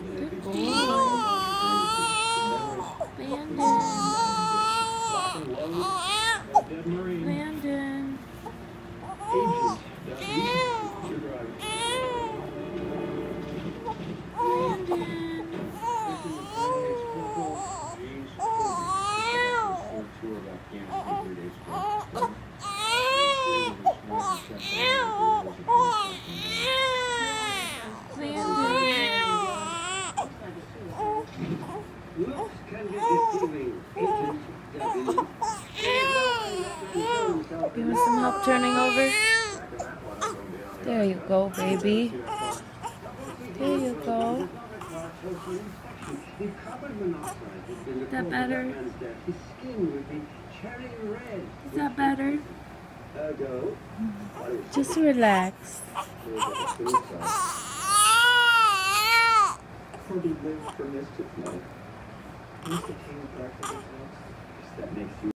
Good boy. Landon. You want some help turning over? There you go, baby. There you go. Is that better? Is that better? Just relax.